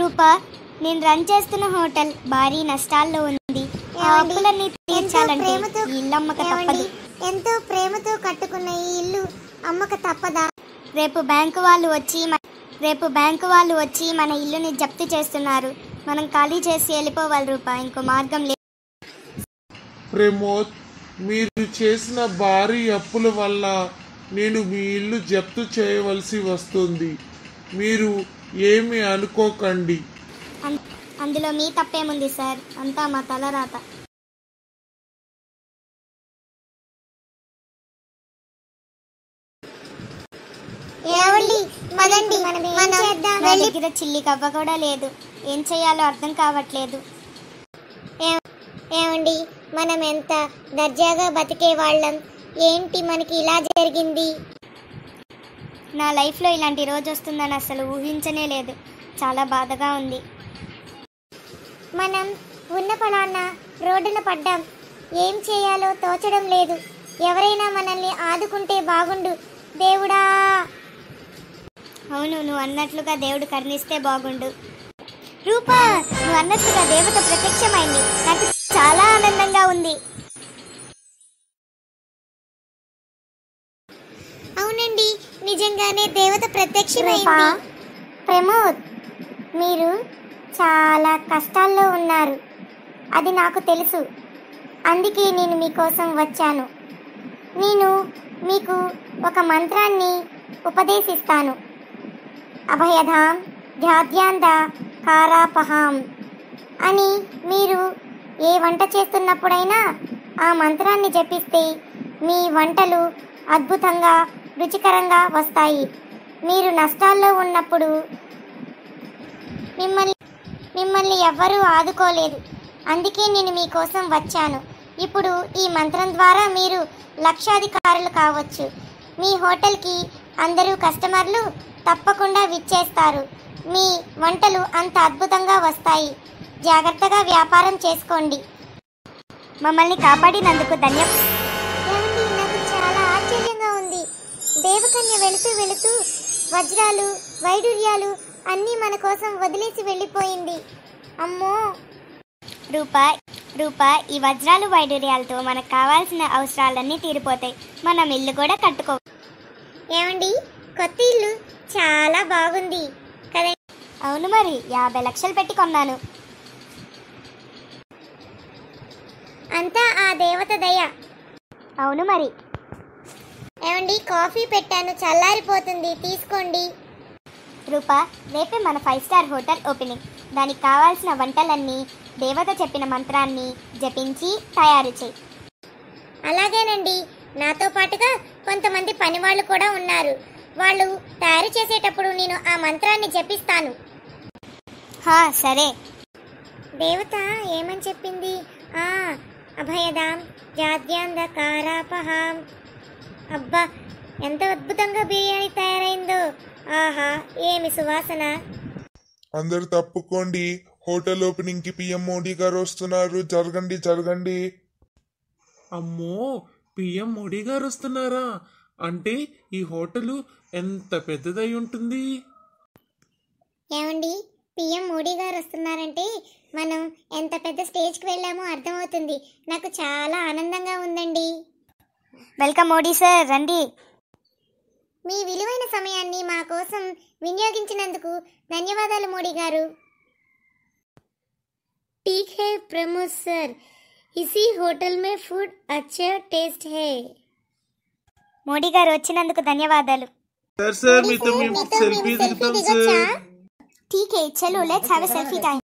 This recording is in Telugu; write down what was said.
రూపా, నేను రన్ చేస్తున్న హోటల్ భారీ నష్టాల్లో ఉంది. ఆ అప్పులన్నీ తీర్చాలంటే ఈ ఇల్లు అమ్మక తప్పదు. ఎంతో ప్రేమతో కట్టుకున్న ఈ ఇల్లు అమ్మక తప్పదా? రేపు బ్యాంకు వాళ్ళు వచ్చి మన ఇల్లుని జప్తు చేస్తున్నారు. మనం ఖాళీ చేసి వెళ్ళిపోవాలి రూపా, ఇంకో మార్గం లేదు. ప్రమోద్, మీరు చేసిన భారీ అప్పుల వల్ల నేను మీ ఇల్లు జప్తు చేయవలసి వస్తుంది. మీరు ఏమీ అనుకోకండి. అందులో మీ తప్పేముంది సార్, అంతా మా తలరాత. దగ్గర చిల్లి కవ్వ కూడా లేదు. ఏం చేయాలో అర్థం కావట్లేదు. ఏమండి, మనం ఎంత దర్జాగా బతికే వాళ్ళం, ఏంటి మనకి ఇలా జరిగింది? నా లైఫ్లో ఇలాంటి రోజు వస్తుందని అసలు ఊహించనే లేదు. చాలా బాధగా ఉంది. మనం ఉన్న పలానా రోడ్డున పడ్డాం. ఏం చేయాలో తోచడం లేదు. ఎవరైనా మనల్ని ఆదుకుంటే బాగుండు దేవుడా. అవును, నువ్వు అన్నట్లుగా దేవుడు కరుణిస్తే బాగుండు. రూపా, నువ్వు అన్నట్లుగా దేవత ప్రత్యక్షమైంది. నాకు చాలా ఆనందంగా ఉంది. అవునండి, నిజంగానే దేవత ప్రత్యక్షమైంది. ప్రమోద్, మీరు చాలా కష్టాల్లో ఉన్నారు, అది నాకు తెలుసు. అందుకే నేను మీకోసం వచ్చాను. నేను మీకు ఒక మంత్రాన్ని ఉపదేశిస్తాను. అభయధాం ధ్యాధ్యాంద కారాపహాం అని మీరు ఏ వంట చేస్తున్నప్పుడైనా ఆ మంత్రాన్ని జపిస్తే మీ వంటలు అద్భుతంగా రుచికరంగా వస్తాయి. మీరు నష్టాల్లో ఉన్నప్పుడు మిమ్మల్ని ఎవ్వరూ ఆదుకోలేదు. అందుకే నేను మీకోసం వచ్చాను. ఇప్పుడు ఈ మంత్రం ద్వారా మీరు లక్షాధికారులు కావచ్చు. మీ హోటల్కి అందరూ కస్టమర్లు తప్పకుండా విచ్చేస్తారు. మీ వంటలు అంత అద్భుతంగా వస్తాయి. జాగ్రత్తగా వ్యాపారం చేసుకోండి. మమ్మల్ని కాపాడినందుకు ధన్యవాదాలు. నాకు చాలా ఆశ్చర్యంగా ఉంది. దేవకన్య వెళుతూ వజ్రాలు వైడూర్యాలు అన్నీ మన కోసం వదిలేసి వెళ్ళిపోయింది. అమ్మో రూపా, ఈ వజ్రాలు వైడూర్యాలతో మనకు కావాల్సిన అవసరాలన్నీ తీరిపోతాయి. మనం ఇల్లు కూడా కట్టుకో. ఏమండి, కొత్త ఇల్లు చాలా బాగుంది కదా? అవును, మరి 50 లక్షలు పెట్టి కొన్నాను. అంతా ఆ దేవత దయ. అవును మరి. ఏమండి, కాఫీ పెట్టాను, చల్లారిపోతుంది, తీసుకోండి. రూపా, రేపే మన 5 స్టార్ హోటల్ ఓపెనింగ్. దానికి కావాల్సిన వంటలన్నీ దేవత చెప్పిన మంత్రాన్ని జపించి తయారు చేయి. అలాగేనండి. నాతో పాటుగా కొంతమంది పనివాళ్ళు కూడా ఉన్నారు. వాళ్ళు తయారు చేసేటప్పుడు నేను ఆ మంత్రాన్ని జపిస్తాను. సరే. దేవత ఏమని చెప్పింది? అభయదాం జాద్యాంధకారాపహాం. అబ్బా, ఎంత అద్భుతంగా బిర్యానీ తయారైందో. ఆహా, ఏమి సువాసన. అందరు తప్పుకోండి, హోటల్ ఓపెనింగ్ కి పిఎం మోడీ గారు వస్తున్నారు. జరగండి. అమ్మో, పిఎం మోడీ గారు వస్తున్నారా? అంటే ఈ హోటలు ఎంత పెద్దదై ఉంటుంది. ఏమండి, పిఎం మోడీ గారు వస్తున్నారంటే మనం ఎంత పెద్ద స్టేజ్కి వెళ్ళామో అర్థమవుతుంది. నాకు చాలా ఆనందంగా ఉందండి. వెల్కమ్ మోడీ సార్, రండి. మీ విలువైన సమయాన్ని మా కోసం వినియోగించినందుకు ధన్యవాదాలు మోడీ గారు. ठीक है प्रमोद सर, इसी होटल में फूड अच्छा टेस्ट है. మోడీ గారు వచ్చినందుకు ధన్యవాదాలు. సార్ మీతో మేము సెల్ఫీ దిగుతాం సార్. ठीक है, चलो let's have a selfie time.